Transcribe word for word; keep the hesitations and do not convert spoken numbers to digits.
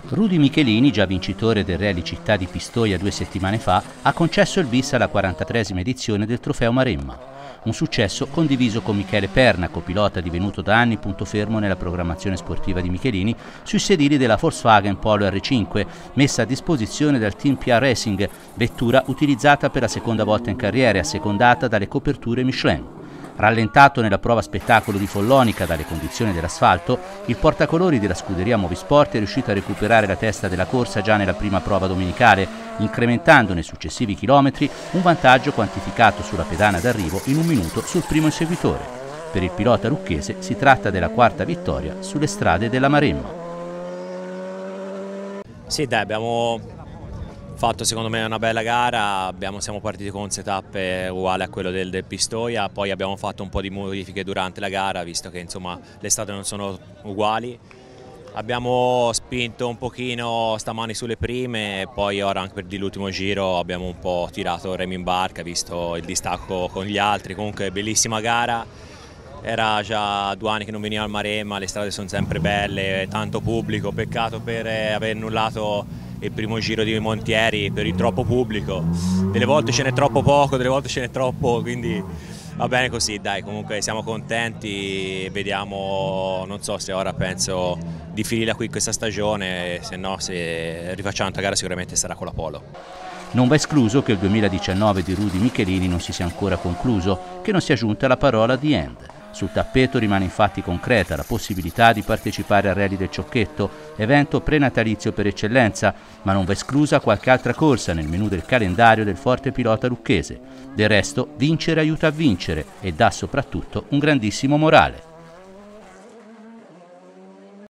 Rudy Michelini, già vincitore del Rally Città di Pistoia due settimane fa, ha concesso il bis alla quarantatreesima edizione del Trofeo Maremma. Un successo condiviso con Michele Perna, copilota divenuto da anni punto fermo nella programmazione sportiva di Michelini, sui sedili della Volkswagen Polo R cinque, messa a disposizione dal team P A Racing, vettura utilizzata per la seconda volta in carriera e assecondata dalle coperture Michelin. Rallentato nella prova spettacolo di Follonica dalle condizioni dell'asfalto, il portacolori della scuderia Movisport è riuscito a recuperare la testa della corsa già nella prima prova domenicale, incrementando nei successivi chilometri un vantaggio quantificato sulla pedana d'arrivo in un minuto sul primo inseguitore. Per il pilota lucchese si tratta della quarta vittoria sulle strade della Maremma. Sì, dai, abbiamo fatto secondo me una bella gara, abbiamo, siamo partiti con un setup uguale a quello del, del Pistoia, poi abbiamo fatto un po' di modifiche durante la gara, visto che insomma le strade non sono uguali. Abbiamo spinto un pochino stamani sulle prime e poi ora anche per l'ultimo giro abbiamo un po' tirato remi in barca, visto il distacco con gli altri. Comunque bellissima gara, era già due anni che non veniva al Maremma, le strade sono sempre belle, tanto pubblico, peccato per aver annullato il primo giro di Montieri per il troppo pubblico, delle volte ce n'è troppo poco, delle volte ce n'è troppo, quindi va bene così, dai, comunque siamo contenti, vediamo, non so se ora penso di finire qui questa stagione, se no se rifacciamo un'altra gara sicuramente sarà con la Polo. Non va escluso che il duemiladiciannove di Rudy Michelini non si sia ancora concluso, che non sia giunta la parola the end. Sul tappeto rimane infatti concreta la possibilità di partecipare al Rally del Ciocchetto, evento prenatalizio per eccellenza, ma non va esclusa qualche altra corsa nel menù del calendario del forte pilota lucchese. Del resto, vincere aiuta a vincere e dà soprattutto un grandissimo morale.